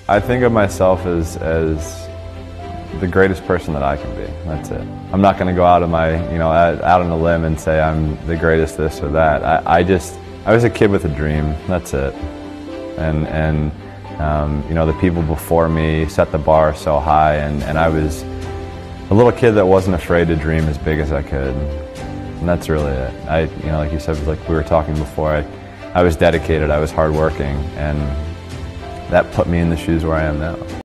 I think of myself as the greatest person that I can be. That's it. I'm not going to go out on out on a limb and say I'm the greatest this or that. I was a kid with a dream. That's it. And the people before me set the bar so high, and I was a little kid that wasn't afraid to dream as big as I could. And that's really it. Like you said, like we were talking before, I was dedicated, I was hardworking, and that put me in the shoes where I am now.